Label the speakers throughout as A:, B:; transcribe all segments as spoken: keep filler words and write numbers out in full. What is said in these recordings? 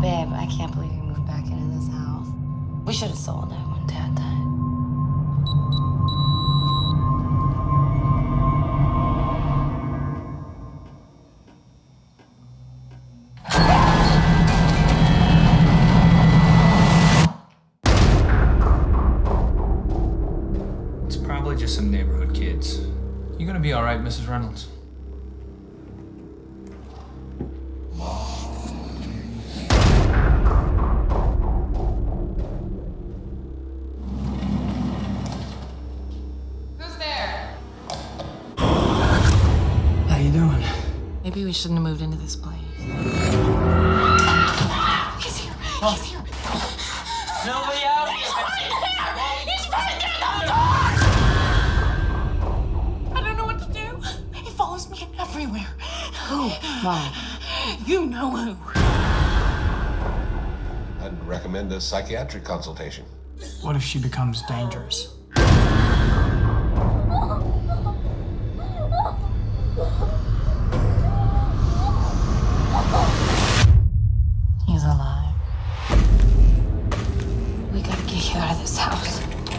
A: babe, I can't believe you moved back into this house. We should have sold it when Dad died.
B: It's probably just some neighborhood kids. You gonna be all right, Missus Reynolds?
C: How you doing?
A: Maybe we shouldn't have moved into this place. He's here.
C: Oh.
A: He's here.
C: Nobody out
A: He's
C: here.
A: right there. He's right there at the door. I don't know what to do. He follows me everywhere.
D: Who? Why?
A: You know who.
E: I'd recommend a psychiatric consultation.
C: What if she becomes dangerous?
A: He's alive. We gotta get you out of this house.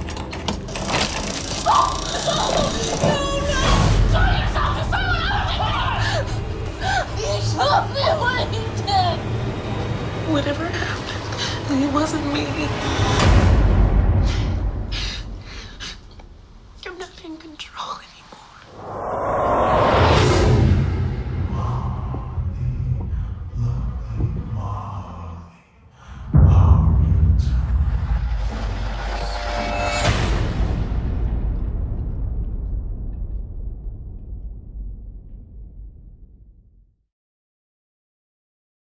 A: Oh! No, no! Show yourself to someone else! You shot me when he did! Whatever happened, it wasn't me. I'm not in control anymore.